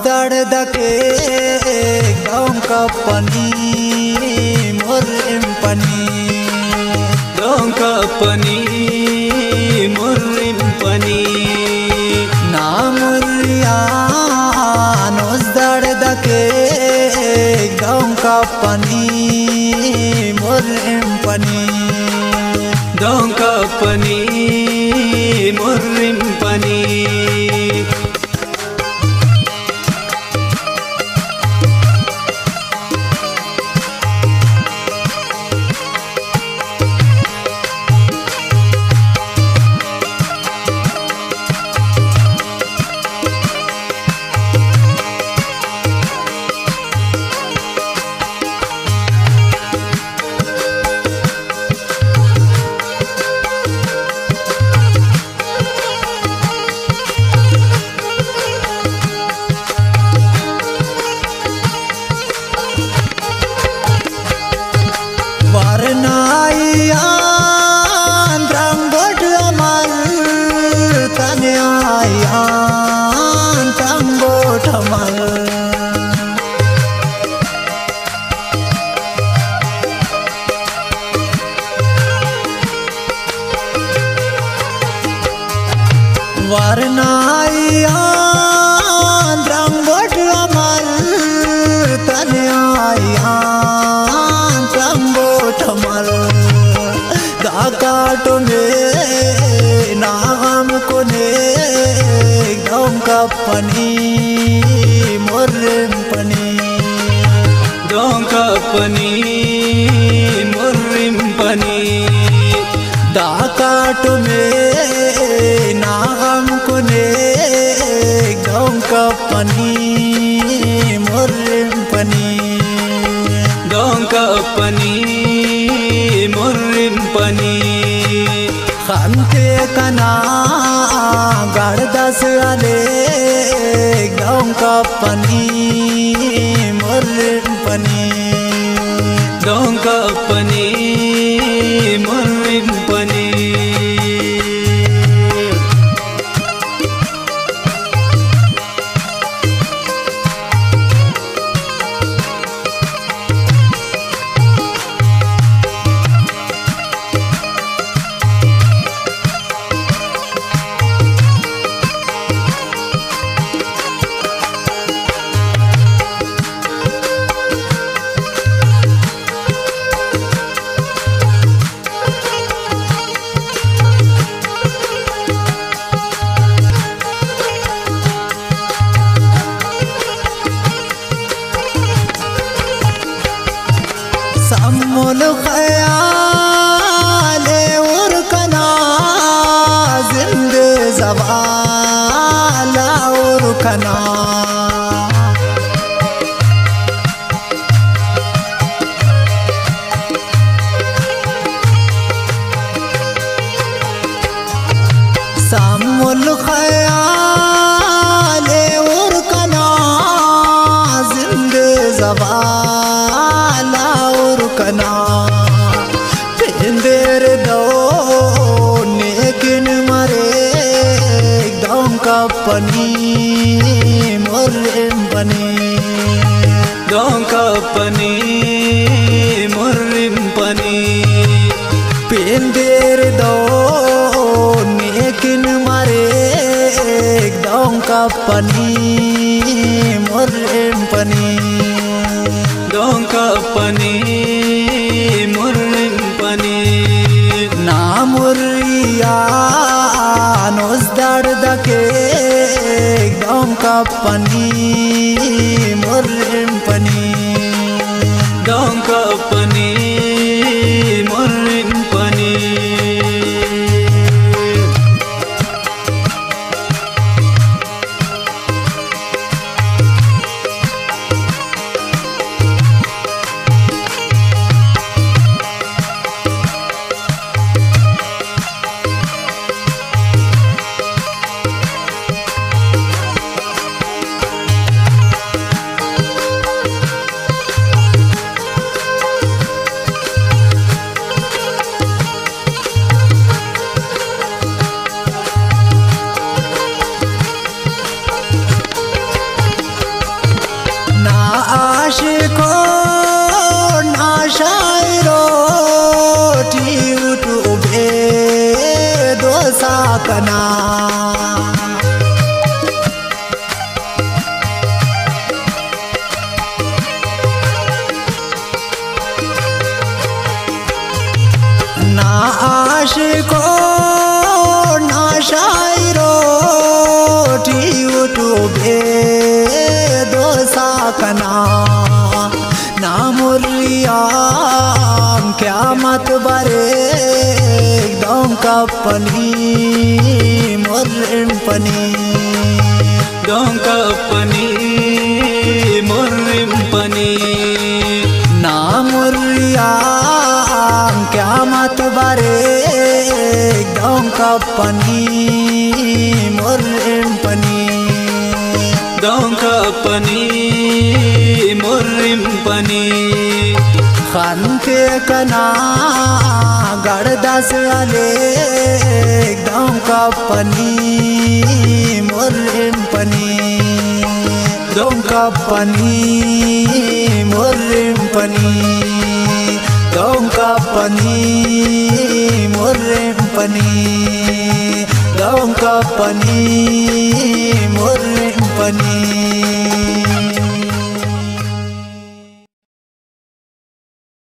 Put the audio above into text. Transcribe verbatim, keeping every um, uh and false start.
दके गाँव का पनी मोर इम्पनी गाँव का पनी मोर इम्पनी नामुरिया नोस दके गाँव का पनी मोर इम्पनी गाँव का पनी मोर इम्पनी Warnaian rambut amal tanyayan rambut amal Warnaian rambut amal tanyayan काटो में नाम को ने गाँव का पनी मोर इम्पनी गाँव का पनी मोर इम्पनी दा काटो में नाम को ने गाँव का पनी मोर इम्पनी गाँव का पनी मोर इम्पनी खानते कना गाड़दस आले गाँव का पनी मोर इम्पनी गाँव का पनी मोर इम्पनी सम्मुल ख़याले उर कना जिंदे ज़वाला उर कना सम्मुल ख़याले उर कना जिंदे ज़वाला कना पेंदेर दो नेकिन मरे गाँव का पनी मोर इम्पनी गाँव का पनी मोर इम्पनी पेंदेर दो नेकिन मरे गाँव का पनी मोर इम्पनी गाँव का पनी मोर इम्पनी नामुरिया नोस दके गाँव का पनी मोर इम्पनी गाँव का पनी मोर इम्पनी आशिको नाशायरो टीउटुबे दोसा कना ना आशिको नाशायरो टीउटुबे दोसा कना ना मुरियाम क्या मत बरे एकदम कपनी मुर्रिम्पनी दम कपनी मुर्रिम्पनी ना मुरियाम क्या मत बरे एकदम कपनी मुर्रिम्पनी दम कपनी मुर्रिम्पनी खानते कना गड़दस अले एकदम कपनी मुर्रिम्पनी दम कपनी मुर्रिम्पनी दम कपनी मुर्रिम्पनी दम कपनी मुर्रिम्पनी